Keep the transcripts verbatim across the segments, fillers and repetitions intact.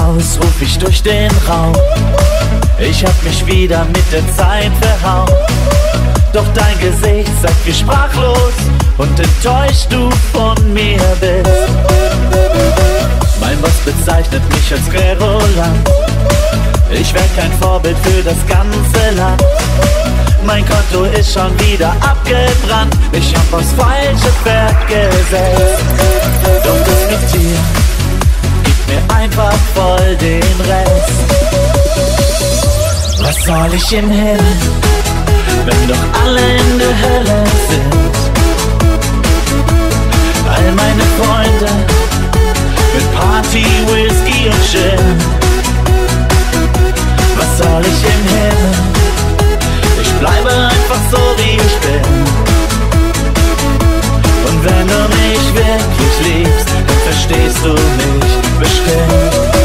raus, ruf ich durch den Raum. Ich hab mich wieder mit der Zeit verhauen. Doch dein Gesicht sagt mir sprachlos und enttäuscht du von mir bist. Mein Boss bezeichnet mich als Querulant. Ich wär kein Vorbild für das ganze Land. Mein Konto ist schon wieder abgebrannt. Ich hab aufs falsche Pferd gesetzt. Doch das mit dir gibt mir einfach voll den Rest. Was soll ich im Himmel, wenn doch alle in der Hölle sind? All meine Freunde mit Party, Whisky und Gin. Was soll ich im Himmel? Ich bleibe einfach so wie ich bin. Und wenn du mich wirklich liebst, dann verstehst du mich bestimmt.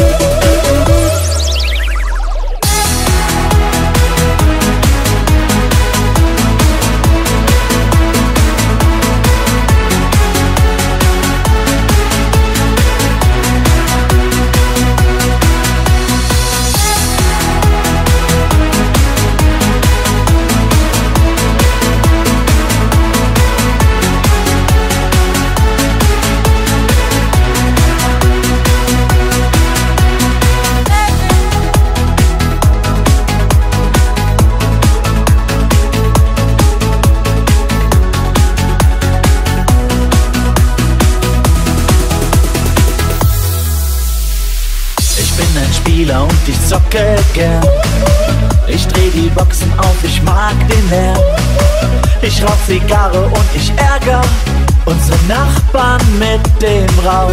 Und ich zocke gern. Ich dreh die Boxen auf, ich mag den Lärm. Ich rauch Zigarre und ich ärger unsere Nachbarn mit dem Rauch.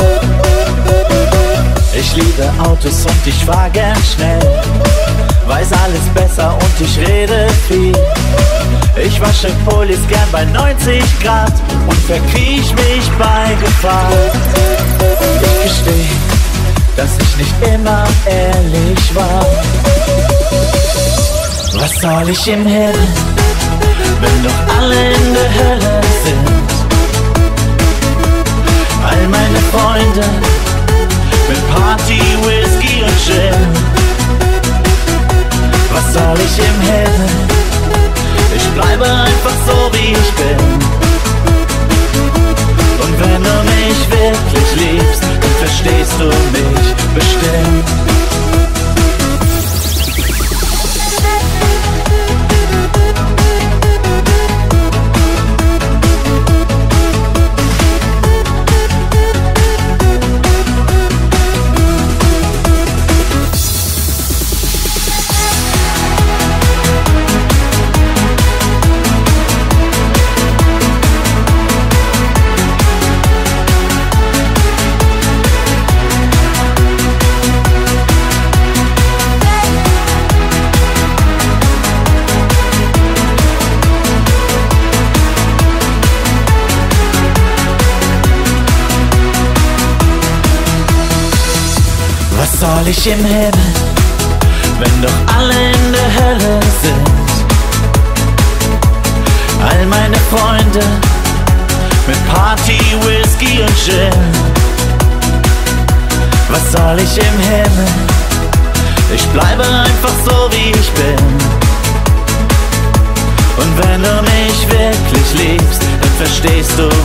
Ich liebe Autos und ich fahr gern schnell. Weiß alles besser und ich rede viel. Ich wasche Polis gern bei neunzig Grad und verkriech mich bei Gefahr. Ich gesteh, dass ich nicht immer ehrlich war. Was soll ich im Himmel, wenn doch alle in der Hölle sind? All meine Freunde mit Party, Whisky und Gin. Was soll ich im Himmel? Ich bleibe einfach so wie ich bin. Und wenn du mich wirklich liebst, dann verstehst du mich bestimmt. Was soll ich im Himmel, wenn doch alle in der Hölle sind? All meine Freunde mit Party, Whisky und Gin. Was soll ich im Himmel? Ich bleibe einfach so wie ich bin. Und wenn du mich wirklich liebst, dann verstehst du